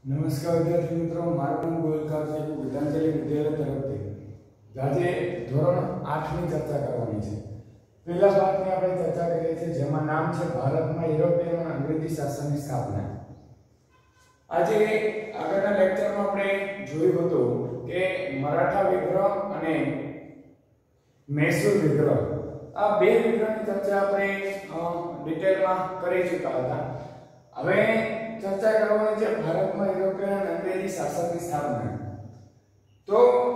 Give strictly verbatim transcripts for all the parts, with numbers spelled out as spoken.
નમસ્કાર વિદ્યાર્થી મિત્રો, મારું નામ ગોયલ કાર્તિક, વિદ્યાંજલિ વિદ્યાલય તરફથી આજે ધોરણ આઠ ની ચર્ચા કરવાની છે। પહેલા ભાગની આપણે ચર્ચા કરીએ છીએ, જેમાં નામ છે ભારતમાં યુરોપિયન અને અંગ્રેજી શાસનની સ્થાપના। આજે આગળના લેક્ચરમાં આપણે જોયું હતું કે મરાઠા વિદ્રોહ અને મૈસૂર વિદ્રોહ, આ બે વિદ્રોહની ચર્ચા આપણે ડિટેલમાં કરી ચૂક્યા હતા। હવે ચર્ચા કરવાની છે ભારતમાં યુરોપિયન અને અંગ્રેજી શાસનની સ્થાપના। તો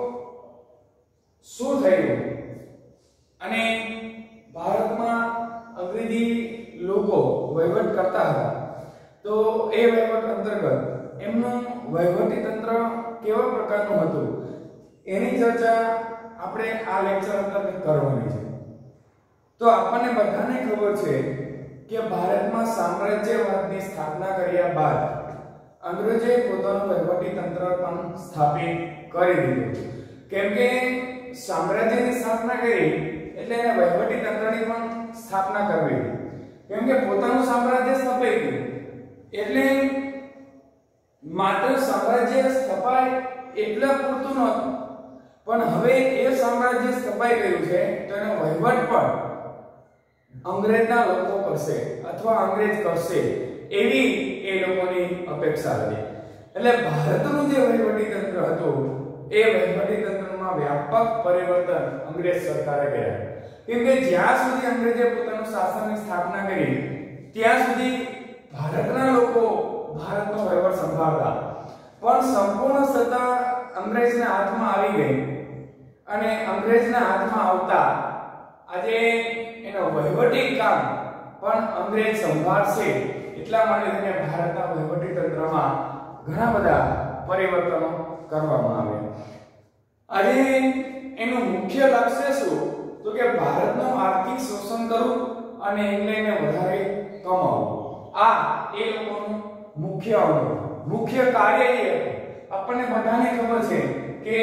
શું થયું અને ભારતમાં અંગ્રેજી લોકો વહીવટ કરતા હતા, તો એ વહીવટ અંતર્ગત એમનું વહીવટી તંત્ર કેવા પ્રકારનું હતું એની ચર્ચા આપણે આ લેક્ચર અંતર્ગત કરવાની છે। તો આપણને બધાને ખબર છે કે ભારતમાં સામ્રાજ્યવાદની સ્થાપના કર્યા બાદ અંગ્રેજોએ પોતાનું વહીવટી તંત્ર પણ સ્થાપિત કરી દીધું, કેમ કે સામ્રાજ્યની સ્થાપના કરી એટલે એને વહીવટી તંત્રની પણ સ્થાપના કરવી, કેમ કે પોતાનું સામ્રાજ્ય સ્થપાઈ ગયું એટલે માત્ર સામ્રાજ્ય સ્થપાય એટલા પૂરતું નહોતું, પણ હવે એ સામ્રાજ્ય સ્થપાઈ ગયું છે તો એનો વહીવટ પણ અંગ્રેજના લોકો કરશે અથવા અંગ્રેજ કરશે એવી એ લોકોની અપેક્ષા હતી। એટલે ભારતનું જે વહીવટી તંત્ર હતું એ વહીવટી તંત્રમાં વ્યાપક પરિવર્તન અંગ્રેજ સરકારે કર્યા, કેમ કે જ્યાં સુધી અંગ્રેજે પોતાનું શાસનની સ્થાપના કરી ત્યાં સુધી ભારતના લોકો ભારતનો વહીવટ સંભાળતા, પણ સંપૂર્ણ સત્તા અંગ્રેજના હાથમાં આવી ગઈ અને અંગ્રેજના હાથમાં આવતા આજે એનો વહીવટી કામ પણ અંગ્રેજ સંભાળશે, એટલા માટે તેને ભારતના વહીવટી તંત્રમાં ઘણા બધા પરિવર્તનો કરવામાં આવ્યા। આજે એનું મુખ્ય લક્ષ્ય શું, તો કે ભારતનું આર્થિક શોષણ કરવું અને ઇંગ્લેન્ડને વધારે કમાવવું, આ એ લોકોનું મુખ્ય મુખ્ય કાર્ય એ હતું। આપણને બધાને ખબર છે કે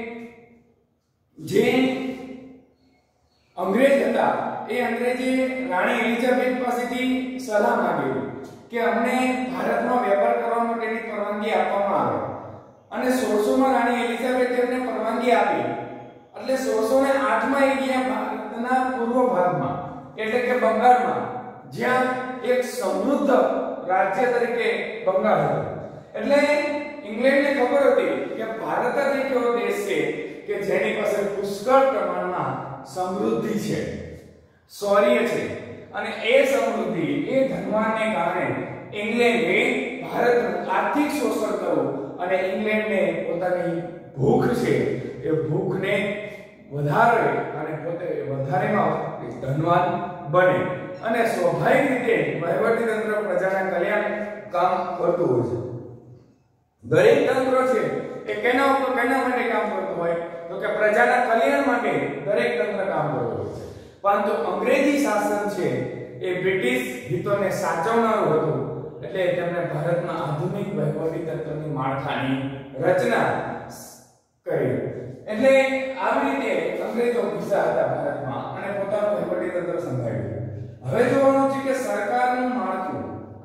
જે અંગ્રેજ હતા એ અંગ્રેજે રાણી એલિઝાબેથ પાસેથી સલાહ માંગી કે અમને ભારતમાં વેપાર કરવા માટેની પરવાનગી આપવામાં આવે, અને સોળસો માં રાણી એલિઝાબેથે એમને પરવાનગી આપી, એટલે સોળસો ને આઠ માં એ ગયા ભારતના પૂર્વ ભાગમાં એટલે કે બંગાળમાં, જ્યાં એક સમૃદ્ધ રાજ્ય તરીકે બંગાળ હતું। એટલે ઇંગ્લેન્ડને ખબર હતી કે ભારત જ એક એવો દેશ છે કે જેની પાસે પુષ્કળ પ્રમાણમાં સમૃદ્ધિ છે, શૌર્ય છે, અને એ સમૃદ્ધિ એ ધનવાનને કારણે ઇંગ્લેન્ડે ભારતનું આર્થિક શોષણ કરવું અને ઇંગ્લેન્ડને પોતાની ભૂખ છે એ ભૂખને વધારે અને પોતે વધારેમાં ધનવાન બને, અને સ્વાભાવિક રીતે વહીવટી તંત્ર પ્રજાના કલ્યાણ કામ કરતું હોય છે। દરેક તંત્ર છે એ કેના ઉપર કેના માટે કામ કરતું હોય, તો કે પ્રજાના કલ્યાણ માટે દરેક તંત્ર કામ કરતું હોય છે, પરંતુ અંગ્રેજી શાસન છે એ બ્રિટિશ હિતોને સાચવનારું હતું, એટલે તેમણે ભારતમાં આધુનિક વહીવટી તંત્રની માળખાની રચના કરી। એટલે આવી રીતે અંગ્રેજો ઘૂસ્યા હતા ભારતમાં અને પોતાનું વહીવટી તંત્ર સંભાળ્યું। હવે જોવાનું છે કે સરકારનું માળખું,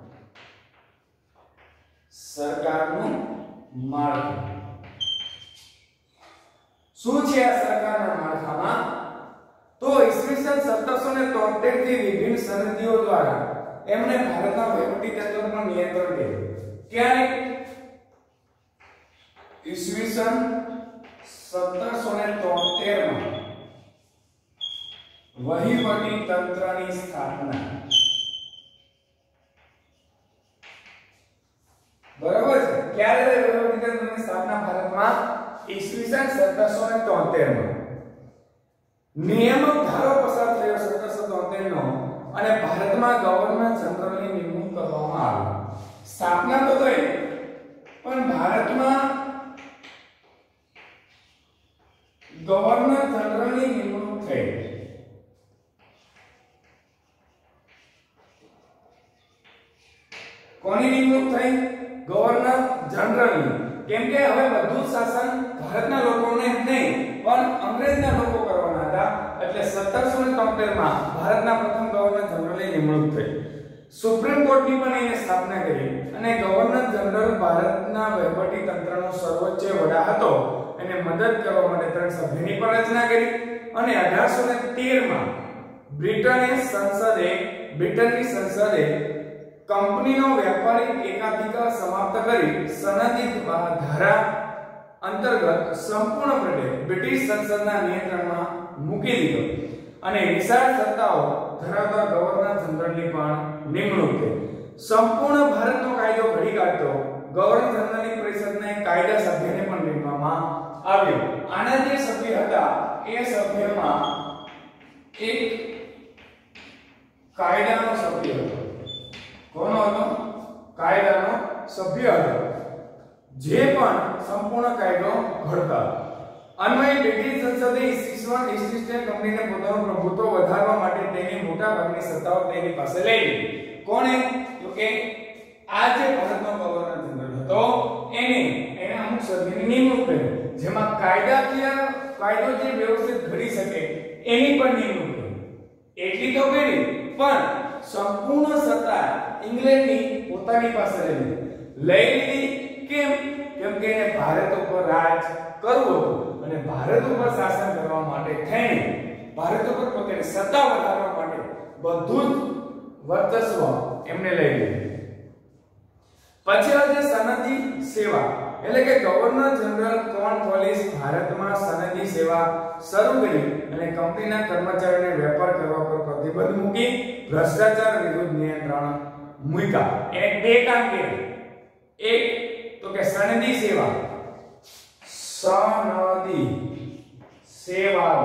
સરકારનું માળખું શું છે? આ સરકારના માળખામાં તો ઈસવીસન સત્તરસો ને તોતેર થી વિભિન્ન સંધિઓ દ્વારા એમણે ભારતના વહીવટી તંત્ર પર નિયંત્રણ કર્યું। ક્યારે? ઈસવીસન સત્તરસો ને તોતેર માં વહીવટી તંત્રની સ્થાપના, બરાબર છે? ક્યારે વહીવટી તંત્રની સ્થાપના ભારતમાં? ઈસવીસન સત્તરસો ને તોતેર માં નિયામક ધારો પસાર થયો સત્તરસો તોતેર નો, અને ભારતમાં ગવર્નર જનરલની નિમણૂક કરવામાં આવી। સ્થાપના તો થઈ, પણ ભારતમાં ગવર્નર જનરલની નિમણૂક થઈ। કોની નિમણૂક થઈ? ગવર્નર જનરલની, કેમ કે હવે બધું શાસન ભારતના લોકોને નહીં પણ અંગ્રેજના લોકો કરવાના હતા, એટલે સત્તરસો ને તોતેર માં ભારતના પ્રથમ ગવર્નર જનરલની નિમણૂક થઈ। સુપ્રીમ કોર્ટની પણ એને સ્થાપના કરી અને ગવર્નર જનરલ ભારતના વહીવટી તંત્રનો સર્વોચ્ચ વડા હતો. એને મદદ કરવા માટે ત્રણ સભ્યોની પણ રચના કરી અને અઢારસો તેર માં બ્રિટનની સંસદે બ્રિટનની સંસદે કંપનીનો વેપારિક એકાધિકાર સમાપ્ત કરી સનદી ધારા અંતર્ગત સંપૂર્ણપણે બ્રિટિશ સંસદના નિયંત્રણમાં મૂકી દીધો અને વિશાળ સત્તાઓ ધરાવતા ગવર્નર જનરલની પણ નિમણૂક થઈ. સંપૂર્ણ ભારતનો કાયદો ઘડી કાઢતો ગવર્નર જનરલની પરિષદના કાયદા સભ્યને પણ નીમવામાં આવ્યો. આના જે સભ્ય હતા એ સભ્યમાં એક કાયદાનો સભ્ય હતો. કોનો હતો? કાયદાનો સભ્ય હતો જે પણ સંપૂર્ણ કાયદો ઘડતા. અન્વયે બ્રિટિશ સંસદે ઈસ્ટ ઈસ્ટ કંપનીને પોતાનું પ્રભુત્વ વધારવા માટે તેની મોટા ભાગની સત્તાઓ તેની પાસે લઈ લીધી. કોણે? તો કે આ જે ભારતનો ગવર્નર જનરલ હતો એને એને અમુક સભ્યોની નિમણૂક કરી જેમાં કાયદાકીય કાયદો જે વ્યવસ્થિત ઘડી શકે એની પણ નિમણૂક કરી. એટલી તો કરી પણ સંપૂર્ણ સત્તા ઇંગ્લેન્ડની પોતાની પાસે લઈ લીધી. લઈ લીધી કેમ? કેમ કે એને ભારત ઉપર રાજ કરવું હતું અને ભારત ઉપર શાસન કરવા માટે થઈને ભારત ઉપર પોતાની સત્તા વધારવા માટે બધું જ વર્ચસ્વ એમને લઈ લીધું. પછી આજે સનદી સેવા એટલે કે ગવર્નર જનરલ કોર્નવોલિસ ભારતમાં સનદી સેવા શરૂ કરી અને કંપનીના કર્મચારીઓને વેપાર કરવા પર પ્રતિબંધ મૂકી ભ્રષ્ટાચાર વિરુદ્ધ નિયંત્રણ મૂક્યા. એ બે કામ કર્યા. એક તો કે સનદી સેવા સનદી સેવાઓ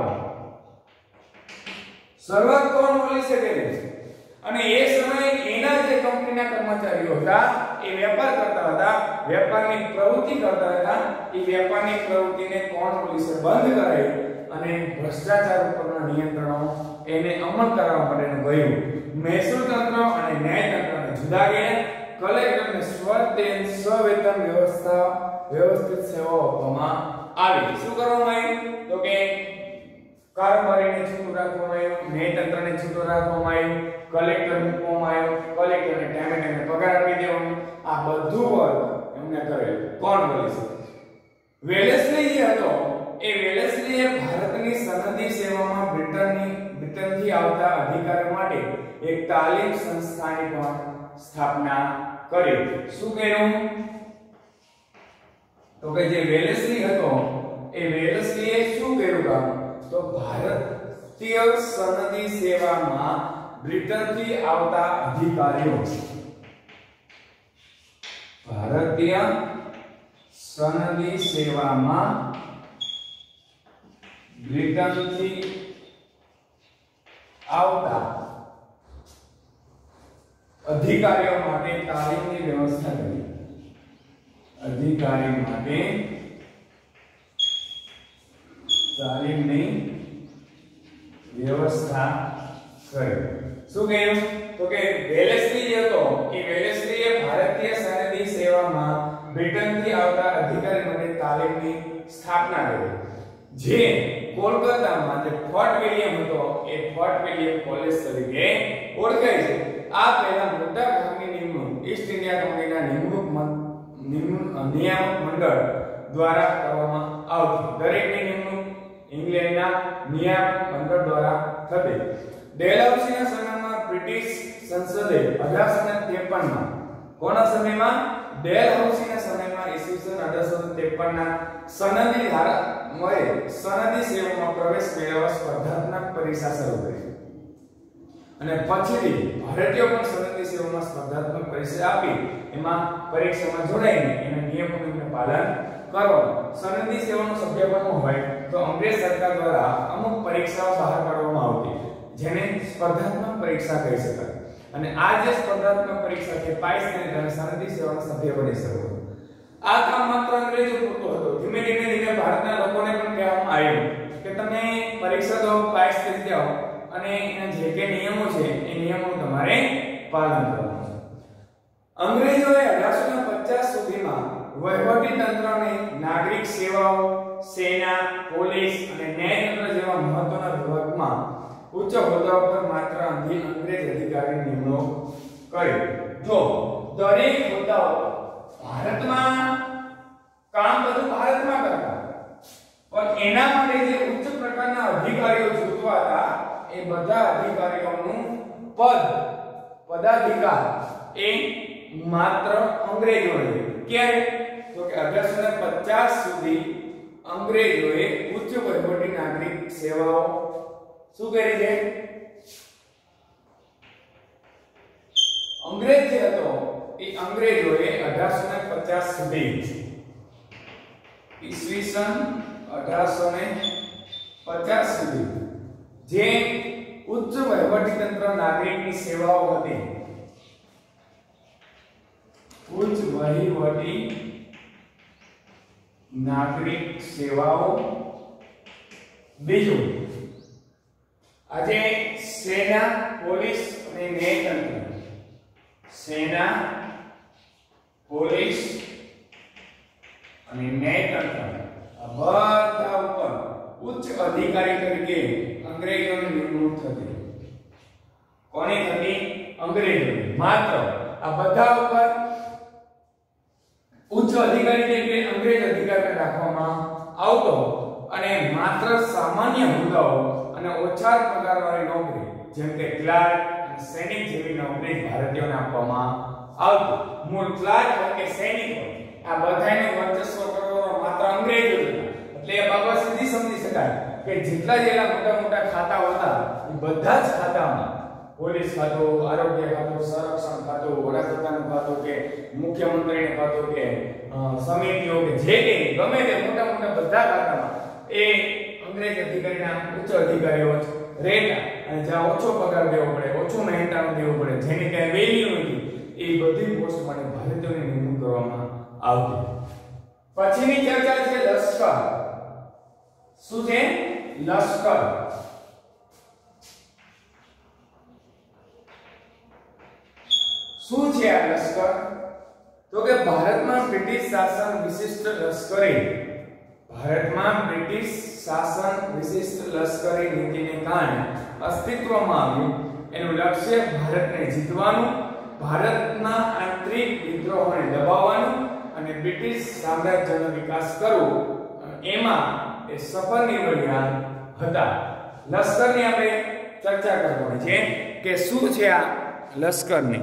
શરૂઆત કોર્નવોલિસે કરી અને એ સમયે એના જે કંપનીના કર્મચારીઓ હતા એ વેપાર કરતા હતા, વેપારની પ્રવૃત્તિ કરતા હતા. એ વેપારની પ્રવૃત્તિને કોર્નવોલિસે બંધ કરાવી અને ભ્રષ્ટાચાર ઉપરના નિયંત્રણો એને અમલ કરવા માટેનું કહ્યું. મહેસૂલ તંત્ર અને ન્યાય તંત્રને જુદા કર્યા. કલેક્ટરને સ્વતેન સ્વવેતન વ્યવસ્થા વ્યવસ્થિત સેવાઓ આપવામાં આવી. શું કરવામાં આવ્યું? તો કે કારોબારીને છૂટું રાખવામાં આવ્યું, ન્યાય તંત્રને છૂટું રાખવામાં આવ્યું, કલેક્ટર મૂકવામાં આવ્યો, કલેક્ટરને ટાઈમે ટાઈમે પગાર આપી દેવાનો. આ બધું વર્ક એમને કરેલું કોર્નવોલિસે. વેલેસ્લી જે હતો એ વેલેસ્લીએ ભારતની સનદી સેવામાં બ્રિટનની બ્રિટનથી આવતા અધિકારીઓ માટે એક તાલીમ સંસ્થાની પણ સ્થાપના કરી. શું કર્યું? તો કે જે વેલેસ્લી હતો એ વેલેસ્લીએ શું કર્યું કામ? તો ભારતીય સનદી સેવામાં બ્રિટનથી આવતા અધિકારીઓ ભારતીય સનદી સેવામાં બ્રિટનથી આવતા અધિકારીઓ માટે તાલીમની વ્યવસ્થા કરી. અધિકારી માટે તાલીમની વ્યવસ્થા કરી. શું કહ્યું? તો કે વેલેસ્લી જે હતો એ વેલેસ્લીએ ભારતીય સનદી સેવામાં બ્રિટનથી આવતા અધિકારી માટે તાલીમની સ્થાપના કરી. જે કોલકાતામાં જે ફોર્ટ વિલિયમ હતો એ ફોર્ટ વિલિયમ કોલેજ તરીકે ઓળખાય છે. આ પહેલા મોટા ભાગની નિમણૂક ઈસ્ટ ઇન્ડિયા કંપનીના નિમણૂક નિયામક મંડળ દ્વારા કરવામાં આવતી. દરેકની નિમણૂક ઇંગ્લેન્ડના નિયામક મંડળ દ્વારા થતી. ડેલહાઉસીના સમયમાં બ્રિટિશ સંસદે અઢારસો ત્રેપન માં કોના સમયમાં? ડેલહાઉસીના સમયમાં ઈસવીસન અઢારસો ત્રેપન ના સનદી ધારા મળે સનદી સેવામાં પ્રવેશ મેળવવા સ્પર્ધાત્મક પરીક્ષા શરૂ કરી અને પછીથી ભારતીયો પણ સનદી સેવામાં સ્પર્ધાત્મક પરીક્ષા આપી એમાં પરીક્ષામાં જોડાઈને એના નિયમોનું પાલન કરવાનું. સનદી સેવાનો સભ્ય બનવું હોય તો અંગ્રેજ સરકાર દ્વારા અમુક પરીક્ષાઓ બહાર પાડવામાં આવતી જેને સ્પર્ધાત્મક પરીક્ષા કહી શકાય. અને આ જે સ્પર્ધાત્મક પરીક્ષા છે પાસ કરીને તમે સનદી સેવાના સભ્ય બની શકો. આ કામ માત્ર અંગ્રેજો પૂરતું હતું. ધીમે ધીમે ધીમે ભારતના લોકોને પણ કહેવામાં આવ્યું કે તમે પરીક્ષા દો, પાસ થઈ જાઓ અને એના જે કે નિયમો છે એ નિયમોનું તમારે પાલન કરવાનું છે. અંગ્રેજોએ અઢારસો પચાસ સુધીમાં વહીવટી તંત્રને નાગરિક સેવાઓ, સેના, પોલીસ અને ન્યાય તંત્ર જેવા મહત્વના વિભાગમાં ઉચ્ચ હોદ્દા પર માત્ર અંગ્રેજ અધિકારી નિમણૂક કરી. જો દરેક હોદ્દાઓ ભારતમાં કામ બધું ભારતમાં કરતા, પણ એના માટે જે ઉચ્ચ પ્રકારના અધિકારીઓ જોતવા હતા એ બધા અધિકારીઓનું પદ પદાધિકાર એ માત્ર અંગ્રેજોએ. ક્યારે? તો કે અઢારસો ને પચાસ સુધી અંગ્રેજોએ ઉચ્ચ વહીવટી નાગરિક સેવાઓ શું કરી છે? અંગ્રેજ જે હતો એ અંગ્રેજોએ અઢારસો ને પચાસ સુધી ઈસવીસન અઢારસો ને પચાસ સુધી જે ઉચ્ચ વહીવટી તંત્ર નાગરિકની સેવાઓ હતી, ઉચ્ચ વહીવટી નાગરિક સેવાઓ. બીજું, આજે સેના, પોલીસ અને ન્યાયતંત્ર, સેના, પોલીસ અને ન્યાયતંત્ર આ બધા ઉપર ઉચ્ચ અધિકારી તરીકે અંગ્રેજોની નિમણૂક થતી. કોની થતી? અંગ્રેજોની. માત્ર આ બધા ઉપર ઉચ્ચ અધિકારી તરીકે અંગ્રેજ અધિકારી રાખવામાં આવતો અને માત્ર સામાન્ય હોદ્દાઓ અને ઓછા પગારવાળી નોકરી જેમ કે ક્લાર્ક અને સૈનિક જેવી નોકરી ભારતીયોને આપવામાં આવતી. મૂળ ક્લાર્ક હોય કે સૈનિક હોય આ બધાનું વર્ચસ્વ કરવાનો માત્ર અંગ્રેજો હતા. એટલે એ બાબત સીધી સમજી શકાય કે જેટલા જેટલા મોટા મોટા ખાતાઓ હતા એ બધા જ ખાતામાં પોલીસ ખાતું, આરોગ્ય ખાતું, સંરક્ષણ ખાતું, વડાપ્રધાનનું ખાતું કે મુખ્યમંત્રીનું ખાતું કે સમિતિઓ કે જે કે ગમે તે મોટા મોટા બધા ખાતામાં એ અંગ્રેજ અધિકારીના ઉચ્ચ અધિકારીઓ રહેતા. અને જ્યાં ઓછો પગાર દેવો પડે, ઓછું મહેનતાણું દેવું પડે, જેની કઈ વેલ્યુ નથી, એ બધી પોસ્ટ માટે ભારતીયોની નિમણૂક કરવામાં આવતી. પછીની ચર્ચા છે લશ્કર. શું છે? લશ્કર. શું છે આ લશ્કર? તો કે ભારતમાં બ્રિટિશ શાસન વિશિષ્ટ લશ્કરી ભારતમાં બ્રિટિશ શાસન વિશિષ્ટ લશ્કરી નીતિને કારણે અસ્તિત્વમાં આવ્યું. એનું લક્ષ્ય ભારતને જીતવાનું, ભારતના આંતરિક વિદ્રોહોને દબાવવાનું અને બ્રિટિશ સામ્રાજ્યનો વિકાસ કરવો. એમાં એ સફળ નીવડ્યા હતા. લશ્કરની આપણે ચર્ચા કરવાની છે કે શું છે આ લશ્કરની.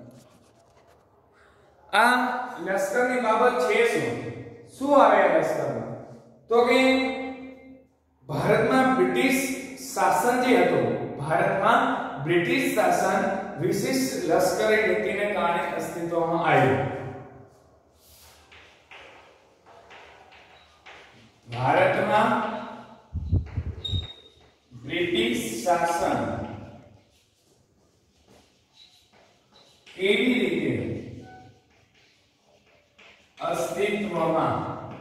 આ લશ્કરની બાબત છે શું? શું આવે આ લશ્કરમાં? તો કે ભારતમાં બ્રિટિશ શાસન જે હતું, ભારતમાં બ્રિટિશ શાસન વિશિષ્ટ લશ્કરી નીતિને કારણે અસ્તિત્વમાં આવ્યું. ભારતમાં બ્રિટિશ શાસન કેવી રીતે અસ્તિત્વમાં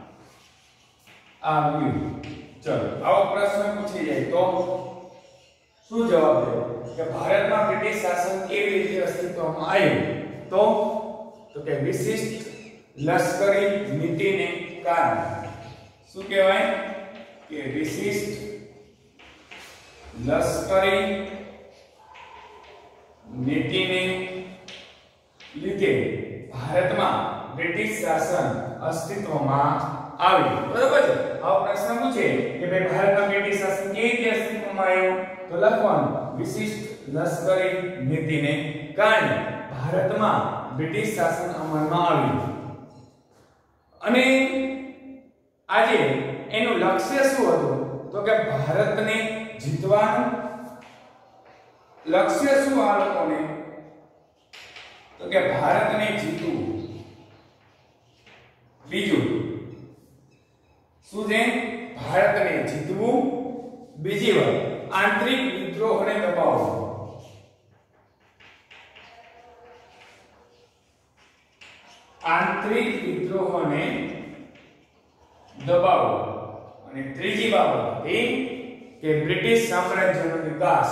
આવ્યું? ચલો આવો પ્રશ્ન પૂછી જાય તો શું જવાબ દેવો? કે ભારતમાં બ્રિટિશ શાસન કેવી રીતે અસ્તિત્વમાં આવ્યું? તો તો કે વિશિષ્ટ લશ્કરી નીતિને કારણે. શું કહેવાય? કે વિશિષ્ટ લશ્કરી નીતિને લીધે ભારતમાં બ્રિટિશ શાસન અસ્તિત્વમાં આવ્યું. બરોબર છે? આવો પ્રશ્ન પૂછે કે ભાઈ ભારતમાં બ્રિટિશ શાસન કેવી રીતે અસ્તિત્વમાં આવ્યું? તો લખવાનું વિશિષ્ટ લશ્કરી નીતિને કારણે ભારતમાં બ્રિટિશ શાસન અમલમાં આવ્યું. અને આજે એનું લક્ષ્ય શું હતું? તો કે ભારતને જીતવાનું. લક્ષ્ય શું આ લોકોને? તો કે ભારતને જીતવું. બીજું શું છે? ભારતને જીતવું. બીજી વાત આંતરિક વિદ્રોહને દબાવવો. આંતરિક વિદ્રોહને દબાવવો. અને ત્રીજી બાબત એ કે બ્રિટિશ સામ્રાજ્યનો વિકાસ.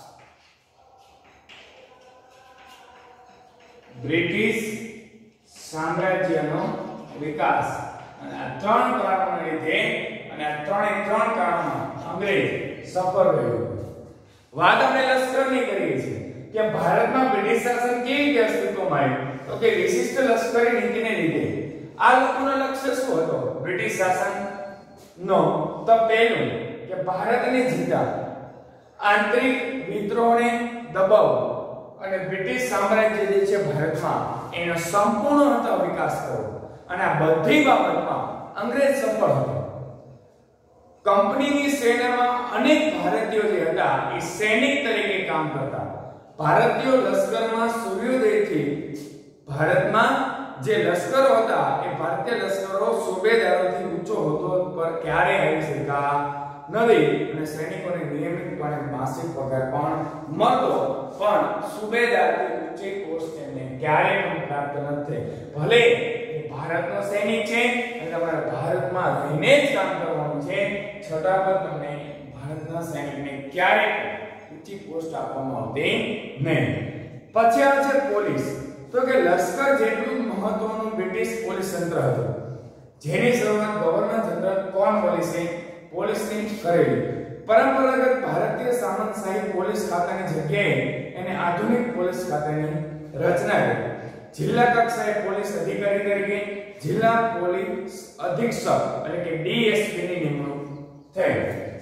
બ્રિટિશ સામ્રાજ્યનો વિકાસ. અને આ ત્રણ કારણોને લીધે અને આ ત્રણે ત્રણ કારણોમાં અંગ્રેજ સફળ રહ્યો. વાત આપણે લશ્કરની કરીએ છીએ. કે ભારતમાં બ્રિટિશ શાસન કેવી રીતે અસ્તિત્વમાં આવ્યું તો કે વિશિષ્ટ લશ્કરી નીતિને લીધે આ લોકોનો લક્ષ્ય શું હતો બ્રિટિશ શાસન નો તો પહેલું કે ભારતને જીતા આંતરિક વિદ્રોહને દબાવવો અને બ્રિટિશ સામ્રાજ્ય જે છે ભારતમાં એનો સંપૂર્ણ વિકાસ કરવો અને આ બધી બાબતમાં અંગ્રેજ સફળ હતો કંપનીની સેનામાં અનેક ભારતીયો જે હતા એ સૈનિક તરીકે કામ કરતા ભારતીય લશ્કરમાં સૂર્યોદયથી ભારતમાં જે લશ્કરો હતા એ ભારતીય લશ્કરો સુબેદારોથી ઊંચો હોદ્દો પર ક્યારે આવી શક્યા નથી અને સૈનિકોને નિયમિતપણે માસિક પગાર પણ મળતો પણ સુબેદારથી ઊંચી પોસ્ટ તેમને ક્યારે પણ પ્રાપ્ત નથી ભલે ભારતનો સૈનિક છે અને તમારે ભારતમાં રહીને જ કામ કરવાનું છે છતાં પણ તમને ભારતના સૈનિકને ક્યારે ઊંચી પોસ્ટ આપવામાં આવતી નહીં પછી આવે છે પોલીસ તો કે લશ્કર જેટલું મહત્વનું બ્રિટિશ પોલીસ તંત્ર હતું જેની શરૂઆત ગવર્નર જનરલ કોર્નવોલિસે પોલીસની કરેલી પરંપરાગત ભારતીય સામંતશાહી પોલીસ ખાતાની જગ્યાએ એને આધુનિક પોલીસ ખાતાની રચના કરી જિલ્લા કક્ષાએ પોલીસ અધિકારી તરીકે જિલ્લા પોલીસ અધિક્ષક એટલે કે ડીએસપી ની નિમણૂક થઈ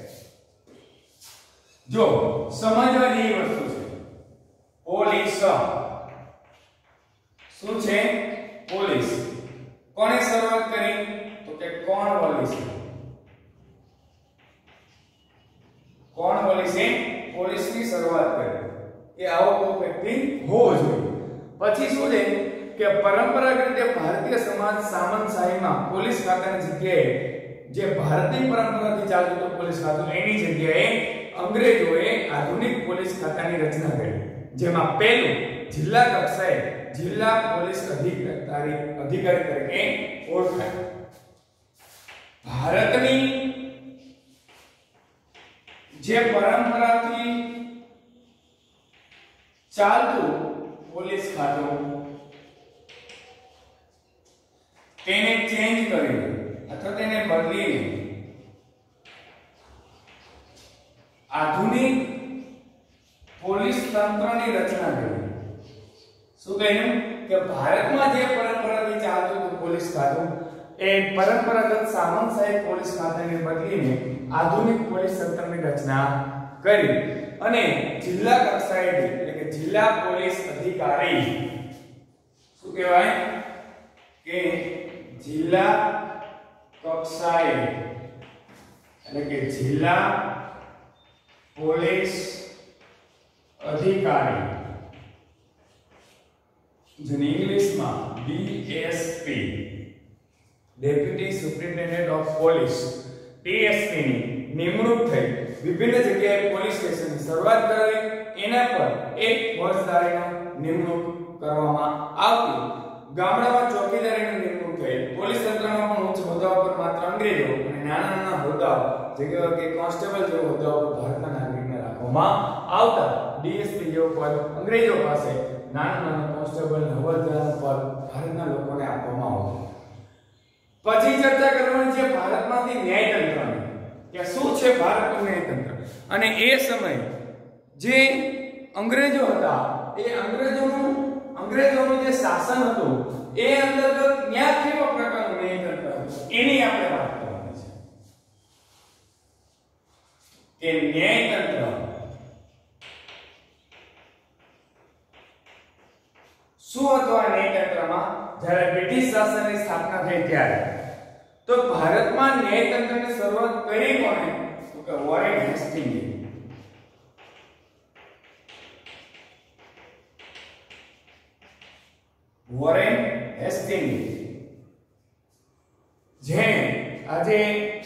જો સમજવા જેવી વસ્તુ છે પોલીસ શું છે પોલીસ કોણે શરૂઆત કરી તો કે કોર્નવોલિસે કોર્નવોલિસે પોલીસની શરૂઆત કરી એ આવો કોઈ વ્યક્તિ હોવો જોઈએ પછી શું છે કે પરંપરાગત રીતે ભારતીય સમાજ સામંતશાહીમાં પોલીસ ખાતાની જગ્યાએ જે ભારતીય પરંપરાથી ચાલતું હતું પોલીસ ખાતું એની જગ્યાએ અંગ્રેજોએ આધુનિક પોલીસ ખાતાની રચના કરી જેમાં પહેલું જિલ્લા કક્ષાએ જિલ્લા પોલીસ અધિકારી અધિકારી તરીકે ઓળખાય ભારતની જે પરંપરાથી ચાલતું પોલીસ ખાતું તેને ચેન્જ કરી અથવા તેને બદલીને આધુનિક પોલીસ તંત્રની રચના કરી શું કહ્યું કે ભારતમાં જે પરંપરાથી ચાલતું હતું પોલીસ ખાતું એ પરંપરાગત સામંતશાહી પોલીસ ખાતાને બદલીને આધુનિક પોલીસ તંત્રની રચના કરી અને જિલ્લા કક્ષાએ એટલે કે જિલ્લા પોલીસ અધિકારી શું કહેવાય કે જિલ્લા કક્ષાએ એટલે કે જિલ્લા પોલીસ અધિકારી જેને ઇંગ્લિશમાં DSP deputy superintendent of police DSP ની નિમણૂક થઈ વિભિન્ન જગ્યાએ પોલીસ સ્ટેશનની શરૂઆત કરાવી એના પર એક ફોજદારીનો નિમણૂક કરવામાં આવતી ગામડામાં ચોકીદારીની નિમણૂક થઈ પોલીસ તંત્રમાં પણ ઉચ્ચ હોદ્દાઓ પર માત્ર અંગ્રેજો અને નાના નાના હોદ્દાઓ જેવા કે કોન્સ્ટેબલ જેવા હોદ્દાઓ પર ભારતના નાગરિકને રાખવામાં આવતા ડીએસપી જેવો પદ અંગ્રેજો પાસે નાના નાના કોન્સ્ટેબલ હવાલદારનું પદ ભારતના લોકોને આપવામાં આવતું પછી ચર્ચા કરવાની છે ભારતમાંથી ન્યાયતંત્રની કે શું છે ભારતનું ન્યાયતંત્ર અને એ સમયે જે અંગ્રેજો હતા એ અંગ્રેજોનું અંગ્રેજોનું જે શાસન હતું એ અંતર્ગત ન્યાય કેવા પ્રકારનું ન્યાયતંત્ર હતું એની આપણે વાત કરવાની છે કે ન્યાયતંત્ર શું હતું આ ન્યાયતંત્રમાં જ્યારે બ્રિટિશ શાસનની સ્થાપના થઈ ત્યારે તો ભારતમાં ન્યાયતંત્રની શરૂઆત કરી કોણે તો કે વોરેન હેસ્ટિંગે વોરેન હેસ્ટિંગ જેણે આજે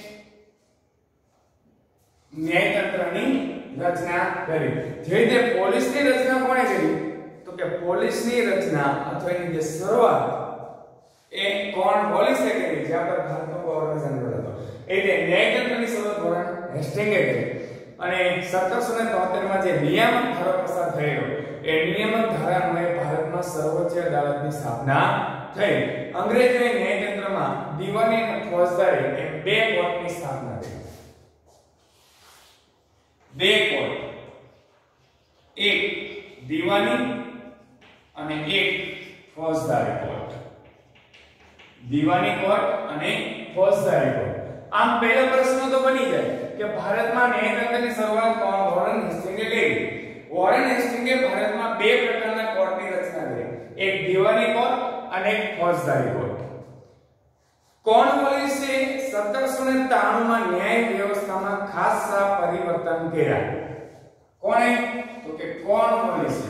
ન્યાયતંત્રની રચના કરી જે રીતે પોલીસની રચના કોણે કરી તો કે પોલીસની રચના અથવા એની જે શરૂઆત એ કોર્નવોલિસે કરી જ્યાં પર ભારતનો ગવર્નર જનરલ હતો એટલે ન્યાયતંત્રની શરૂઆત વોરેન હેસ્ટિંગે કરી અને સત્તરસો તોતેર માં જે નિયામક ધારો પસાર થયેલો એ નિયામક ધારા અન્વયે ભારતમાં સર્વોચ્ચ અદાલતની સ્થાપના થઈ અંગ્રેજોએ ન્યાયતંત્રમાં દીવાની અને ફોજદારી એમ બે કોર્ટની સ્થાપના કરી બે કોર્ટ એક દીવાની અને એક ફોજદારી કોર્ટ. દીવાની કોર્ટ અને ફોજદારી કોર્ટ. આમ પહેલો પ્રશ્ન તો બની જાય કે ભારતમાં ન્યાયતંત્રની શરૂઆત કોણ વોરેન હેસ્ટિંગે કરી? વોરેન હેસ્ટિંગે ભારતમાં બે પ્રકારના કોર્ટની રચના કરી, એક દીવાની કોર્ટ અને એક ફોજદારી કોર્ટ. કોર્નવોલિસે સત્તરસો ત્રાણું માં ન્યાય વ્યવસ્થામાં ખાસા પરિવર્તન કર્યા. કોણે? તો કે કોર્નવોલિસે.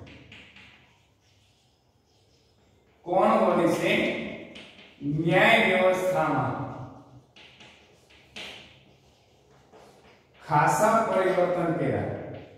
કોર્નવોલિસે ન્યાય વ્યવસ્થામાં ખાસા પરિવર્તન કર્યા.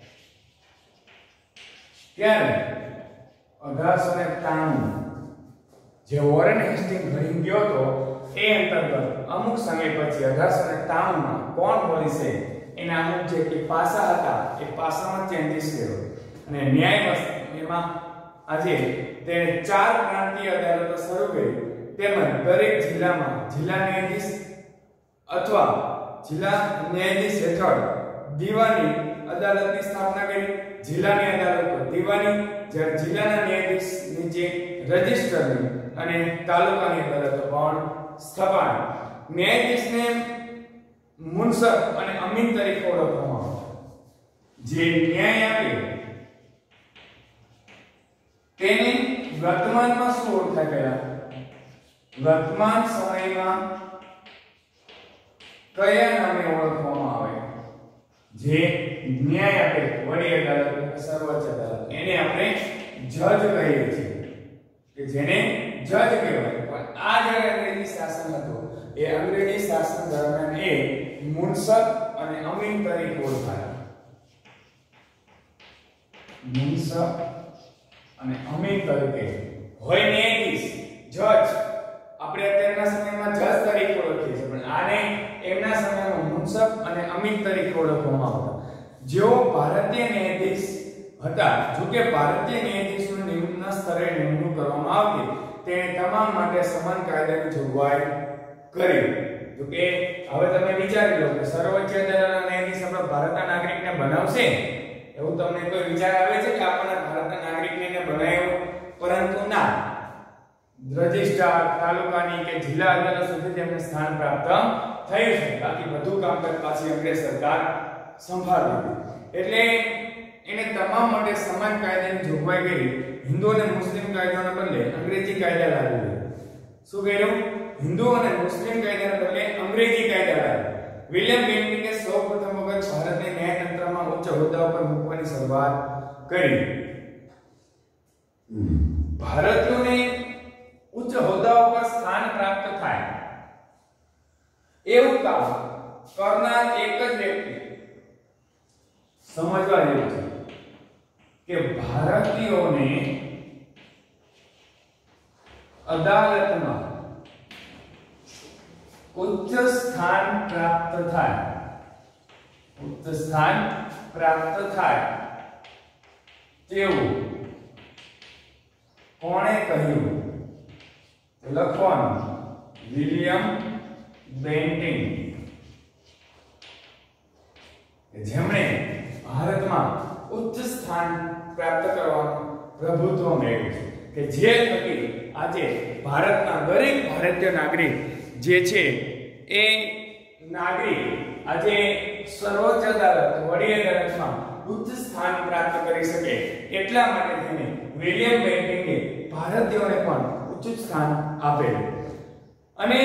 ત્યારે અઢારસો ત્રાણું જે વોરેન હેસ્ટિંગ ઘડી ગયો હતો એ અંતર્ગત અમુક સમય પછી અઢારસો ત્રાણું માં કોર્નવોલિસે એના અમુક જે કે પાસા હતા એ પાસામાં ચેન્જીસ કર્યો અને ન્યાય એમાં આજે તે ચાર પ્રાંતીય અદાલતો શરૂ કરી તેમજ દરેક જિલ્લામાં જિલ્લા ન્યાયાધીશ અથવા જિલ્લા ન્યાયાધીશ હેઠળ દીવાની અદાલતની સ્થાપના કરી. જિલ્લાની અદાલતો દીવાની, જ્યારે જિલ્લાના ન્યાયાધીશ નીચે રજિસ્ટરની અને તાલુકાની અદાલતો પણ સ્થાપન. ન્યાયાધીશને મુનસફ અને અમીન તરીકે ઓળખવામાં આવે. જે ન્યાય આપે તેને વર્તમાનમાં શું ઓળખાય? પહેલા વર્તમાન સમયમાં કયા નામે ઓળખવામાં આવે? જે ન્યાય આપે વડી અદાલત, સર્વોચ્ચ અદાલત, એને આપણે જજ કહીએ છીએ કે જેને જજ કહેવાય. પણ આ જે અંગ્રેજી શાસન હતું એ અંગ્રેજી શાસન દરમિયાન એ મુનસફ અને અમીન તરીકે ઓળખાયા. મુનસફ અને અમીન તરીકે હોય ન્યાયાધીશ, જજ. આપણે અત્યારના સમયમાં જજ તરીકે ઓળખીએ છીએ, પણ આને એમના સમયમાં મુનસફ અને અમીન તરીકે ઓળખવામાં આવતા. જેઓ ભારતીય ન્યાયાધીશ હતા, જો કે ભારતીય ન્યાયાધીશનું નિમ્ન સ્તરે નિમણૂક કરવામાં આવતી, તેણે તમામ માટે સમાન કાયદાની જોગવાઈ કરી. જો કે હવે તમે વિચારી લો કે સર્વોચ્ચ અદાલતના ન્યાયાધીશ આપણા ભારતના નાગરિકને બનાવશે, એવું તમને કોઈ વિચાર આવે છે કે આપણા ભારતના નાગરિકને બનાવ્યો? પરંતુ ના, રજિસ્ટ્રાર, તાલુકાની કે જિલ્લા અદાલત સુધી તેમને સ્થાન પ્રાપ્ત થયું છે. બાકી બધું કામકાજ પાછી અંગ્રેજ સરકાર સંભાળી લીધું. એટલે એને તમામ માટે સમાન કાયદાની જોગવાઈ કરી. હિન્દુ અને મુસ્લિમ કાયદાના બદલે અંગ્રેજી કાયદા લાગુ કર્યા. શું કર્યું? હિન્દુ અને મુસ્લિમ કાયદાના બદલે અંગ્રેજી કાયદા લાગ્યા. વિલિયમ બેન્ટિકે સૌપ્રથમ વખત ભારતને ન્યાયતંત્રમાં ઉચ્ચ હોદ્દા પર મૂકવાની શરૂઆત કરી. ભારતીયોને ઉચ્ચ હોદ્દાઓ પર સ્થાન પ્રાપ્ત થાય એવું કામ કરનાર એક જ વ્યક્તિ સમજવા જેવું છે કે ભારતીયોને અદાલતમાં ઉચ્ચ સ્થાન પ્રાપ્ત થાય ઉચ્ચ સ્થાન પ્રાપ્ત થાય તેવું કોણે કહ્યું? લખવાનું વિલિયમ બેન્ટિક, જેમણે ભારતમાં ઉચ્ચ સ્થાન પ્રાપ્ત કરવાનું પ્રભુત્વ મેળવ્યું છે, કે જે થકી આજે ભારતના દરેક ભારતીય નાગરિક જે છે એ નાગરિક આજે સર્વોચ્ચ અદાલત, વડી અદાલતમાં ઉચ્ચ સ્થાન પ્રાપ્ત કરી શકે. એટલા માટે થઈને વિલિયમ બેન્ટિકે ભારતીયોને પણ ઉચ્ચ સ્થાન આપેલું. અને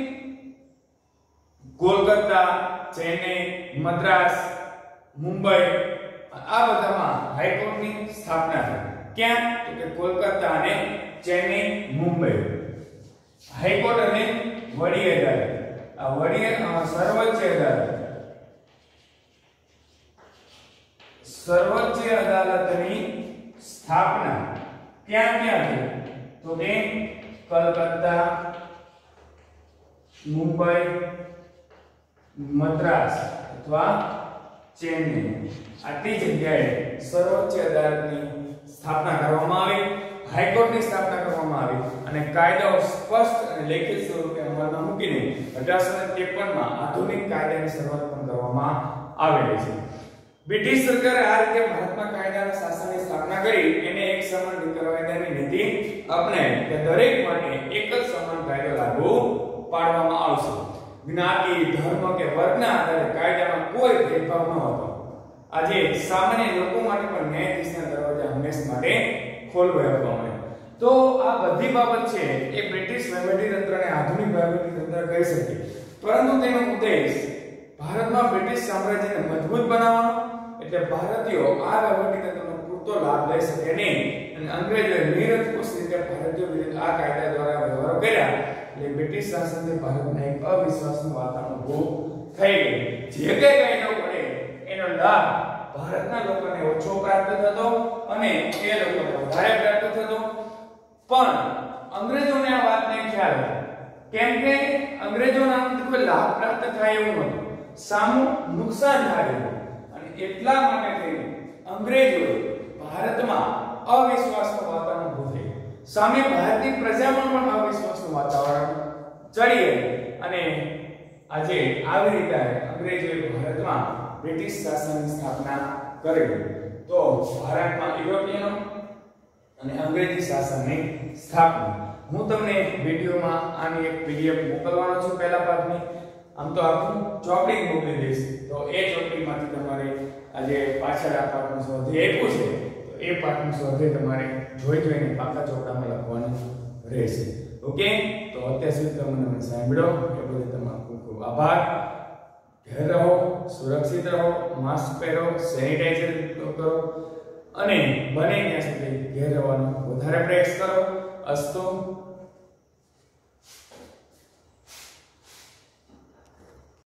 કોલકાતા, ચેન્નઈ, મદ્રાસ, મુંબઈ આ બધામાં હાઈકોર્ટની સ્થાપના થઈ. ક્યાં? તો કે કોલકાતા અને ચેન્નઈ, મુંબઈ. હાઈકોર્ટ અને વડી અદાલત, આ વડી સર્વોચ્ચ અદાલત સર્વોચ્ચ અદાલતની સ્થાપના ક્યાં ક્યાં થઈ? તો કે કલકત્તા, મુંબઈ, મદ્રાસ અથવા ચેન્નઈ, આટલી જગ્યાએ સર્વોચ્ચ અદાલતની સ્થાપના કરવામાં આવી, હાઈકોર્ટની સ્થાપના કરવામાં આવી અને કાયદાઓ સ્પષ્ટ અને લેખિત સ્વરૂપે અમલમાં મૂકીને અઢારસો ત્રેપન માં આધુનિક કાયદાની શરૂઆત પણ કરવામાં આવેલી છે. બ્રિટિશ સરકારે આ રીતે ભારતમાં કાયદાના શાસનની સ્થાપના કરી એને એક સમાન રીતે કાયદાની નીતિ અપનાવી કે દરેક માટે એક જ સમાન કાયદો લાગુ પાડવામાં આવશે. જ્ઞાતિ, ધર્મ કે વર્ગના આધારે કાયદામાં કોઈ ભેદભાવ ન હતો. આજે સામાન્ય લોકો માટે પણ ન્યાયાધીશના દરવાજા હંમેશા માટે ખોલવા આપવામાં આવ્યા. તો આ બધી બાબત છે એ બ્રિટિશ વહીવટીતંત્ર અને આધુનિક વહીવટીતંત્ર કહી શકે, પરંતુ તેનો ઉદ્દેશ ભારતમાં બ્રિટિશ સામ્રાજ્યને મજબૂત બનાવવાનો, એટલે ભારતીયો આ વહીવટીતંત્રનો પૂરતો લાભ લઈ શકે નહીં અને અંગ્રેજોએ નિરંકુશ રીતે ભારતીયો વિરુદ્ધ આ કાયદા દ્વારા વ્યવહારો કર્યા. એટલે બ્રિટિશ શાસનથી ભારતમાં એક અવિશ્વાસનું વાતાવરણ ઊભું થઈ ગયું. જે કઈ કાયદો પડે એનો લાભ ભારતના લોકોને ઓછો પ્રાપ્ત થતો અને એ લોકોને વધારે પ્રાપ્ત થતો. પણ અંગ્રેજોને આ વાત નહીં ખ્યાલ હતો, કેમ કે અંગ્રેજોના કોઈ લાભ પ્રાપ્ત થાય એવું નહોતું, સામું નુકસાન થાય એવું. અને એટલા માટે થઈને અંગ્રેજોએ ભારતમાં અવિશ્વાસનું વાતાવરણ ઊભું થયું. સામે ભારતીય પ્રજામાં પણ અવિશ્વાસનું વાતાવરણ ચડી ગયું અને આજે આવી રીતે અંગ્રેજોએ ભારતમાં બ્રિટિશ શાસનની સ્થાપના કરી. તો ભારતમાં યુરોપિયનો અને અંગ્રેજી શાસનની સ્થાપના. હું તમને વિડિયોમાં આની એક પીડીએફ મોકલવાનો છું પહેલા પાઠની. આમ તો આખું ચોપડી મોકલી દઈશ, તો એ ચોપડીમાંથી તમારે આજે પાછળ આ પાઠનું સ્વાધ્યાય આપ્યું છે તો એ પાઠનું સ્વાધ્યાય તમારે જોઈ જોઈને પાકા ચોપડામાં લખવાનું રહેશે. ઓકે, તો અત્યાર સુધી તમે મને સાંભળો એ બદલ તમારો ખૂબ ખૂબ આભાર. ઘેર રહો, સુરક્ષિત રહો, માસ્ક પહેરો, સેનિટાઈઝર કરો અને બને ત્યાં સુધી ઘેર રહેવાનો વધારે પ્રયાસ કરો. અસ્તુ.